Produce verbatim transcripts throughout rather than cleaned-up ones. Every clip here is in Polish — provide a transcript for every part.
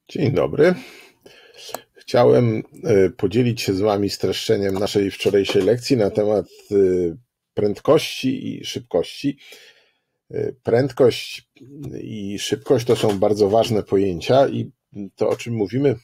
Dzień dobry. Chciałem podzielić się z Wami streszczeniem naszej wczorajszej lekcji na temat prędkości i szybkości. Prędkość i szybkość to są bardzo ważne pojęcia i to, o czym mówimy,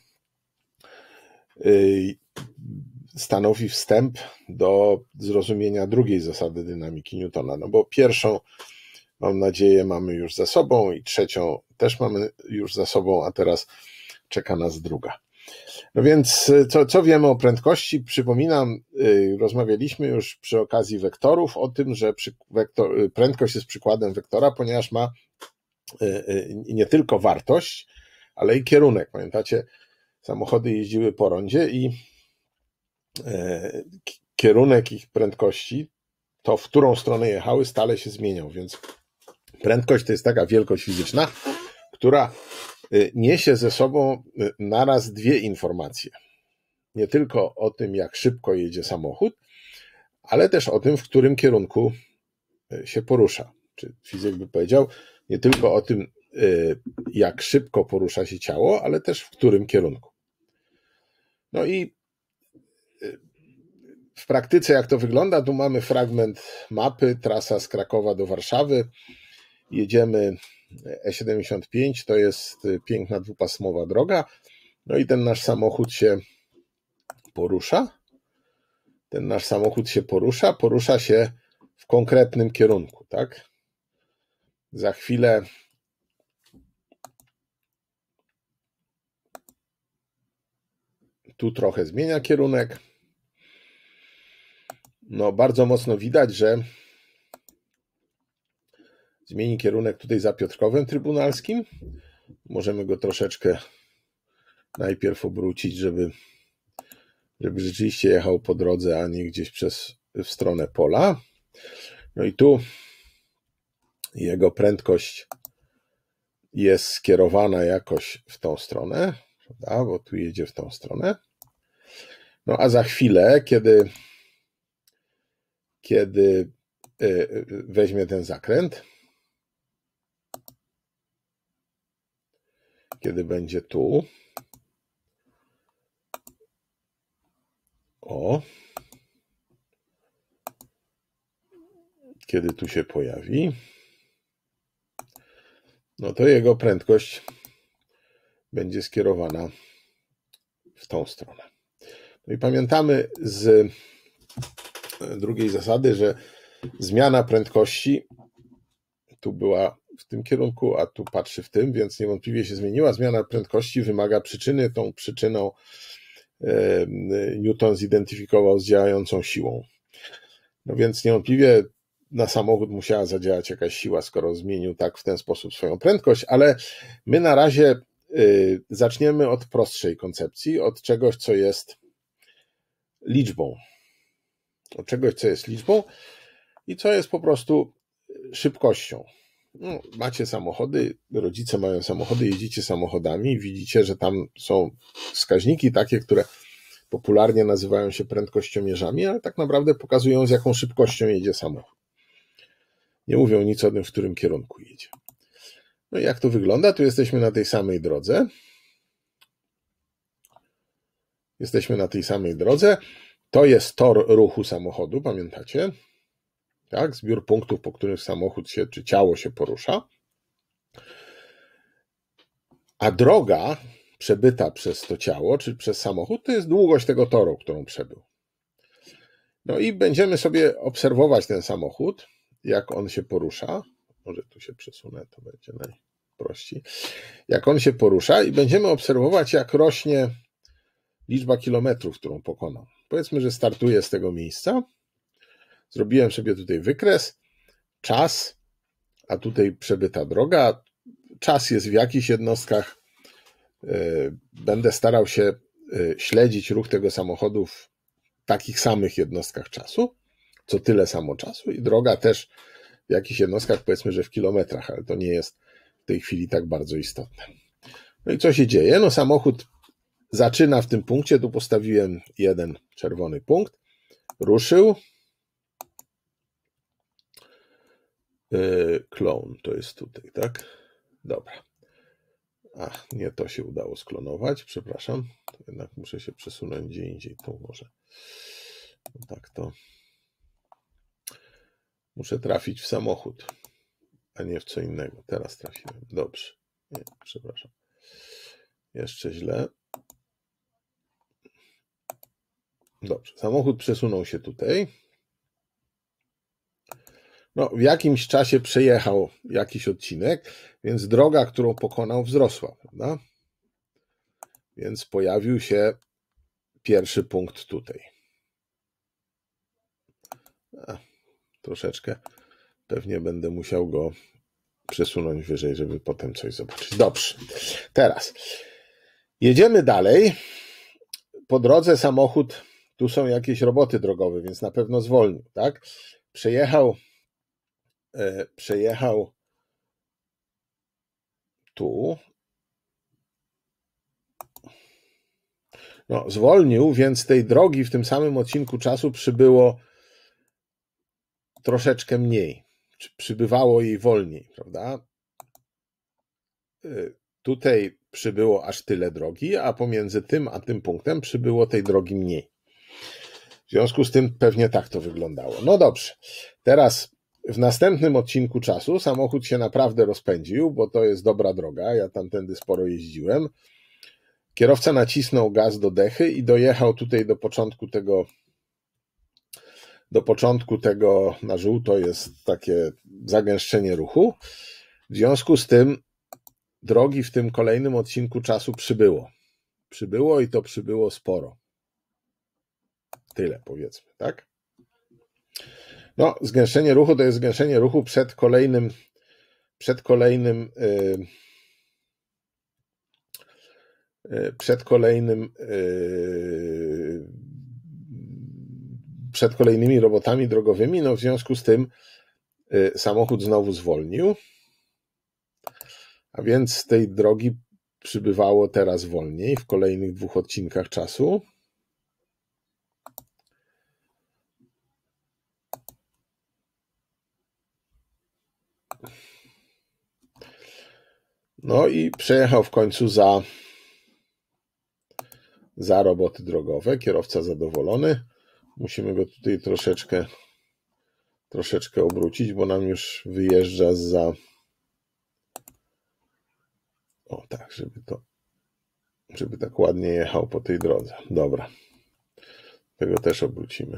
stanowi wstęp do zrozumienia drugiej zasady dynamiki Newtona. No bo pierwszą, mam nadzieję, mamy już za sobą i trzecią też mamy już za sobą, a teraz czeka nas druga. No więc co, co wiemy o prędkości? Przypominam, rozmawialiśmy już przy okazji wektorów o tym, że wektor, prędkość jest przykładem wektora, ponieważ ma nie tylko wartość, ale i kierunek. Pamiętacie, samochody jeździły po rondzie i kierunek ich prędkości, to w którą stronę jechały, stale się zmieniał, więc prędkość to jest taka wielkość fizyczna, która niesie ze sobą naraz dwie informacje. Nie tylko o tym, jak szybko jedzie samochód, ale też o tym, w którym kierunku się porusza. Czy fizyk by powiedział, nie tylko o tym, jak szybko porusza się ciało, ale też w którym kierunku. No i w praktyce jak to wygląda? Tu mamy fragment mapy, trasa z Krakowa do Warszawy. Jedziemy E siedemdziesiąt pięć, to jest piękna dwupasmowa droga. No i ten nasz samochód się porusza. Ten nasz samochód się porusza, porusza się w konkretnym kierunku, tak? Za chwilę tu trochę zmienia kierunek. No bardzo mocno widać, że zmieni kierunek tutaj za Piotrkowem Trybunalskim. Możemy go troszeczkę najpierw obrócić, żeby, żeby rzeczywiście jechał po drodze, a nie gdzieś przez, w stronę pola. No i tu jego prędkość jest skierowana jakoś w tą stronę, prawda? Bo tu jedzie w tą stronę. No a za chwilę, kiedy, kiedy weźmie ten zakręt, kiedy będzie tu, o, kiedy tu się pojawi, no to jego prędkość będzie skierowana w tą stronę. No i pamiętamy z drugiej zasady, że zmiana prędkości tu była w tym kierunku, a tu patrzy w tym, więc niewątpliwie się zmieniła. Zmiana prędkości wymaga przyczyny. Tą przyczyną Newton zidentyfikował z działającą siłą. No więc niewątpliwie na samochód musiała zadziałać jakaś siła, skoro zmienił tak w ten sposób swoją prędkość, ale my na razie zaczniemy od prostszej koncepcji, od czegoś, co jest liczbą. Od czegoś, co jest liczbą i co jest po prostu szybkością. No, macie samochody, rodzice mają samochody, jeździcie samochodami i widzicie, że tam są wskaźniki takie, które popularnie nazywają się prędkościomierzami, ale tak naprawdę pokazują, z jaką szybkością jedzie samochód. Nie mówią nic o tym, w którym kierunku jedzie. No i jak to wygląda? Tu jesteśmy na tej samej drodze. Jesteśmy na tej samej drodze. To jest tor ruchu samochodu, pamiętacie? Tak, zbiór punktów, po których samochód się, czy ciało się porusza. A droga przebyta przez to ciało, czy przez samochód, to jest długość tego toru, którą przebył. No i będziemy sobie obserwować ten samochód, jak on się porusza. Może tu się przesunę, to będzie najprościej. Jak on się porusza i będziemy obserwować, jak rośnie liczba kilometrów, którą pokonał. Powiedzmy, że startuję z tego miejsca. Zrobiłem sobie tutaj wykres, czas, a tutaj przebyta droga. Czas jest w jakichś jednostkach. Będę starał się śledzić ruch tego samochodu w takich samych jednostkach czasu, co tyle samo czasu, i droga też w jakichś jednostkach, powiedzmy, że w kilometrach, ale to nie jest w tej chwili tak bardzo istotne. No i co się dzieje? No samochód zaczyna w tym punkcie, tu postawiłem jeden czerwony punkt, ruszył. Clone to jest tutaj, tak? Dobra. Ach, nie to się udało sklonować, przepraszam. To jednak muszę się przesunąć gdzie indziej. Tu może. No tak to. Muszę trafić w samochód, a nie w co innego. Teraz trafiłem. Dobrze. Nie, przepraszam. Jeszcze źle. Dobrze. Samochód przesunął się tutaj. No, w jakimś czasie przejechał jakiś odcinek, więc droga, którą pokonał, wzrosła, prawda? Więc pojawił się pierwszy punkt tutaj. A, troszeczkę. Pewnie będę musiał go przesunąć wyżej, żeby potem coś zobaczyć. Dobrze. Teraz jedziemy dalej. Po drodze samochód, tu są jakieś roboty drogowe, więc na pewno zwolnił, tak? Przejechał e, przejechał tu. No, zwolnił, więc tej drogi w tym samym odcinku czasu przybyło troszeczkę mniej. Przybywało jej wolniej, prawda? Tutaj przybyło aż tyle drogi, a pomiędzy tym a tym punktem przybyło tej drogi mniej. W związku z tym pewnie tak to wyglądało. No dobrze. Teraz w następnym odcinku czasu samochód się naprawdę rozpędził, bo to jest dobra droga. Ja tamtędy sporo jeździłem. Kierowca nacisnął gaz do dechy i dojechał tutaj do początku tego do początku tego na żółto jest takie zagęszczenie ruchu. W związku z tym drogi w tym kolejnym odcinku czasu przybyło. Przybyło i to przybyło sporo. Tyle powiedzmy, tak? No, zgęszczenie ruchu to jest zgęszczenie ruchu przed kolejnym przed kolejnym yy, yy, przed kolejnym yy, przed kolejnymi robotami drogowymi. No w związku z tym yy, samochód znowu zwolnił, a więc tej drogi przybywało teraz wolniej w kolejnych dwóch odcinkach czasu. No i przejechał w końcu za, za roboty drogowe. Kierowca zadowolony. Musimy go tutaj troszeczkę, troszeczkę obrócić, bo nam już wyjeżdża za... O tak, żeby to, żeby tak ładnie jechał po tej drodze. Dobra. Tego też obrócimy.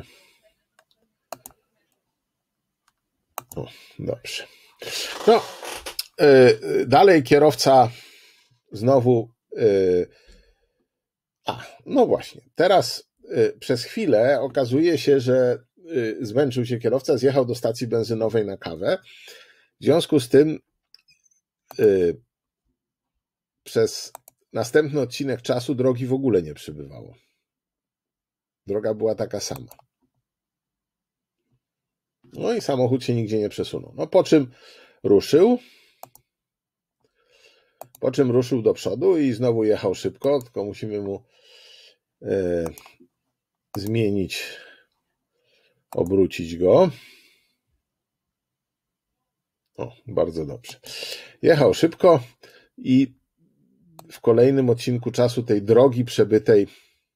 O, dobrze. No, yy, dalej kierowca znowu... Yy, a, no właśnie. Teraz yy, przez chwilę okazuje się, że yy, zmęczył się kierowca, zjechał do stacji benzynowej na kawę. W związku z tym yy, przez następny odcinek czasu drogi w ogóle nie przybywało. Droga była taka sama. No i samochód się nigdzie nie przesunął. No po czym ruszył, po czym ruszył do przodu i znowu jechał szybko, tylko musimy mu e, zmienić, obrócić go. O, bardzo dobrze. Jechał szybko i w kolejnym odcinku czasu tej drogi przebytej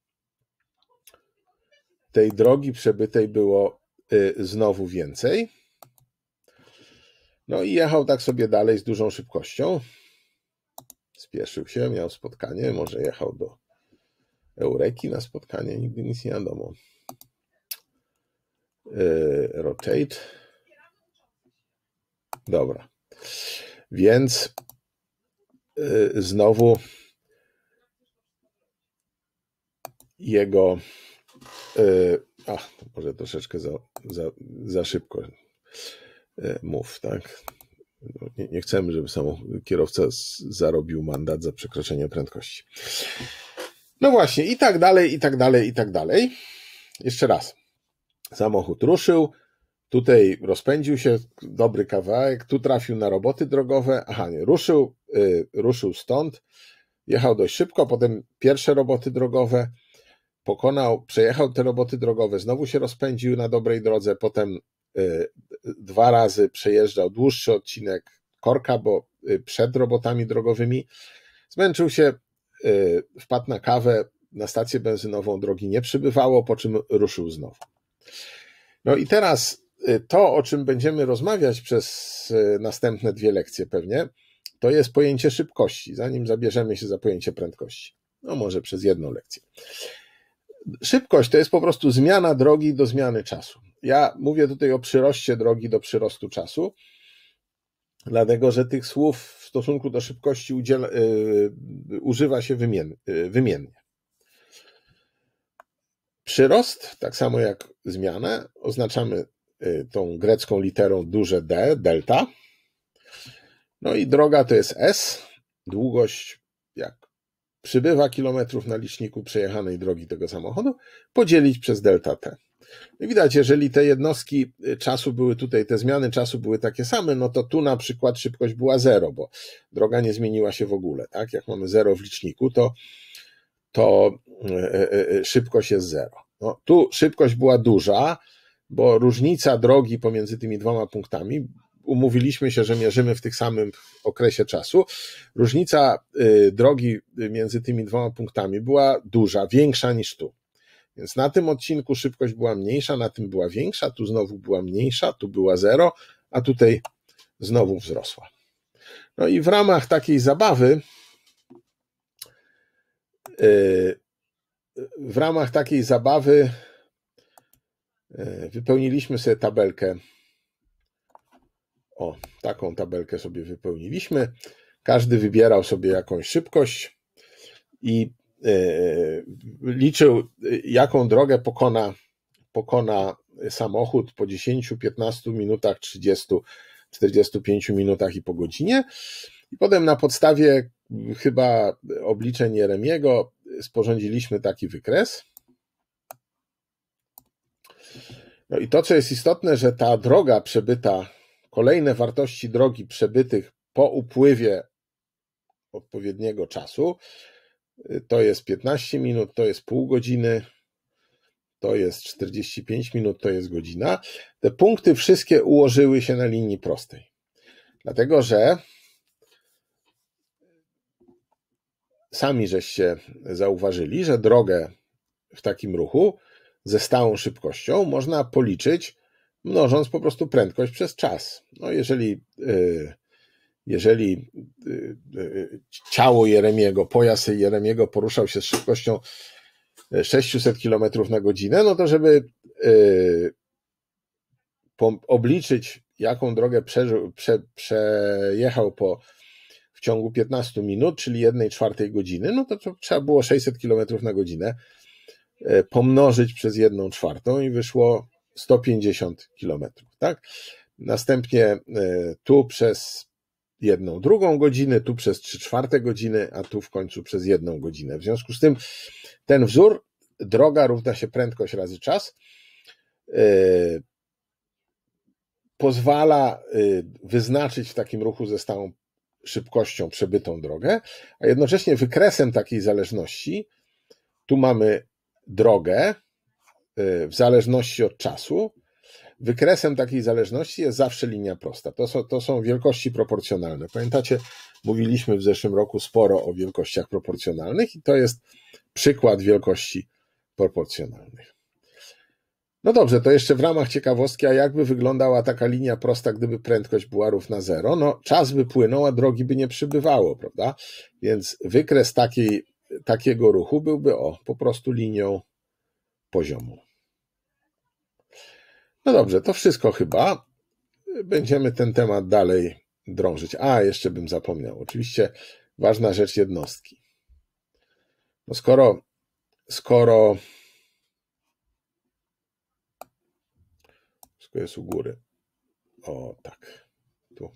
tej drogi przebytej było y, znowu więcej. No i jechał tak sobie dalej z dużą szybkością. Spieszył się, miał spotkanie, może jechał do Eureki na spotkanie, nigdy nic nie wiadomo. Y, rotate. Dobra. Więc y, znowu jego ach, może troszeczkę za, za, za szybko mów, tak? Nie, nie chcemy, żeby samochód, kierowca zarobił mandat za przekroczenie prędkości. No właśnie, i tak dalej, i tak dalej, i tak dalej. Jeszcze raz. Samochód ruszył, tutaj rozpędził się dobry kawałek, tu trafił na roboty drogowe, aha, nie, ruszył, y, ruszył stąd, jechał dość szybko, potem pierwsze roboty drogowe, pokonał, przejechał te roboty drogowe, znowu się rozpędził na dobrej drodze, potem y, dwa razy przejeżdżał dłuższy odcinek korka, bo y, przed robotami drogowymi, Zmęczył się, wpadł na kawę, na stację benzynową, drogi nie przybywało, po czym ruszył znowu. No i teraz to, o czym będziemy rozmawiać przez następne dwie lekcje pewnie, to jest pojęcie szybkości, zanim zabierzemy się za pojęcie prędkości. No może przez jedną lekcję. Szybkość to jest po prostu zmiana drogi do zmiany czasu. Ja mówię tutaj o przyroście drogi do przyrostu czasu, dlatego że tych słów w stosunku do szybkości udziela, yy, używa się wymien, yy, wymiennie. Przyrost, tak samo jak zmianę, oznaczamy yy, tą grecką literą duże D, delta. No i droga to jest S, długość, jak przybywa kilometrów na liczniku przejechanej drogi tego samochodu, podzielić przez delta T. I widać, jeżeli te jednostki czasu były tutaj, te zmiany czasu były takie same, no to tu na przykład szybkość była zero, bo droga nie zmieniła się w ogóle. Tak? Jak mamy zero w liczniku, to, to szybkość jest zero. No, tu szybkość była duża, bo różnica drogi pomiędzy tymi dwoma punktami, umówiliśmy się, że mierzymy w tych samym okresie czasu, różnica drogi między tymi dwoma punktami była duża, większa niż tu. Więc na tym odcinku szybkość była mniejsza, na tym była większa, tu znowu była mniejsza, tu była zero, a tutaj znowu wzrosła. No i w ramach takiej zabawy, w ramach takiej zabawy wypełniliśmy sobie tabelkę. O, taką tabelkę sobie wypełniliśmy. Każdy wybierał sobie jakąś szybkość i liczył, jaką drogę pokona, pokona samochód po dziesięciu, piętnastu minutach, trzydziestu, czterdziestu pięciu minutach i po godzinie. I potem na podstawie chyba obliczeń Jeremiego sporządziliśmy taki wykres. No i to, co jest istotne, że ta droga przebyta, kolejne wartości drogi przebytych po upływie odpowiedniego czasu, to jest piętnaście minut, to jest pół godziny, to jest czterdzieści pięć minut, to jest godzina. Te punkty wszystkie ułożyły się na linii prostej. Dlatego, że sami żeście zauważyli, że drogę w takim ruchu ze stałą szybkością można policzyć, mnożąc po prostu prędkość przez czas. No jeżeli Jeżeli ciało Jeremiego, pojazd Jeremiego poruszał się z szybkością sześćset kilometrów na godzinę, no to żeby obliczyć, jaką drogę przeżył, prze, przejechał po, w ciągu piętnastu minut, czyli jednej czwartej godziny, no to trzeba było sześćset kilometrów na godzinę pomnożyć przez jedną czwartą i wyszło sto pięćdziesiąt kilometrów. Tak? Następnie tu przez jedną drugą godzinę, tu przez trzy czwarte godziny, a tu w końcu przez jedną godzinę. W związku z tym ten wzór, droga równa się prędkość razy czas, yy, pozwala yy, wyznaczyć w takim ruchu ze stałą szybkością przebytą drogę, a jednocześnie wykresem takiej zależności, tu mamy drogę yy, w zależności od czasu. Wykresem takiej zależności jest zawsze linia prosta. To są, to są wielkości proporcjonalne. Pamiętacie, mówiliśmy w zeszłym roku sporo o wielkościach proporcjonalnych i to jest przykład wielkości proporcjonalnych. No dobrze, to jeszcze w ramach ciekawostki, a jakby wyglądała taka linia prosta, gdyby prędkość była równa zero? No czas by płynął, a drogi by nie przybywało, prawda? Więc wykres takiej, takiego ruchu byłby o, po prostu linią poziomą. No dobrze, to wszystko chyba. Będziemy ten temat dalej drążyć. A, jeszcze bym zapomniał. Oczywiście ważna rzecz jednostki. No skoro, skoro, wszystko jest u góry. O, tak. Tu.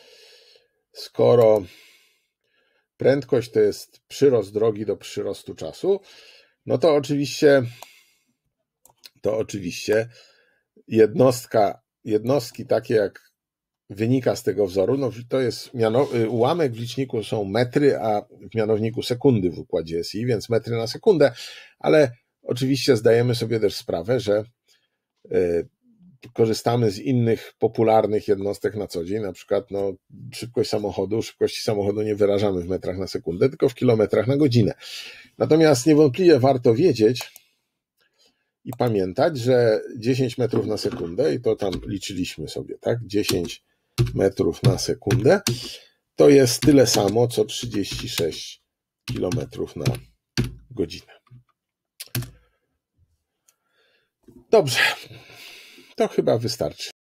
Skoro prędkość to jest przyrost drogi do przyrostu czasu, no to oczywiście, to oczywiście Jednostka, jednostki takie jak wynika z tego wzoru, no to jest miano, ułamek w liczniku są metry, a w mianowniku sekundy w układzie S I, więc metry na sekundę, ale oczywiście zdajemy sobie też sprawę, że korzystamy z innych popularnych jednostek na co dzień, na przykład no, szybkość samochodu, szybkości samochodu nie wyrażamy w metrach na sekundę, tylko w kilometrach na godzinę. Natomiast niewątpliwie warto wiedzieć i pamiętać, że dziesięć metrów na sekundę, i to tam liczyliśmy sobie, tak, dziesięć metrów na sekundę, to jest tyle samo, co trzydzieści sześć kilometrów na godzinę. Dobrze, to chyba wystarczy.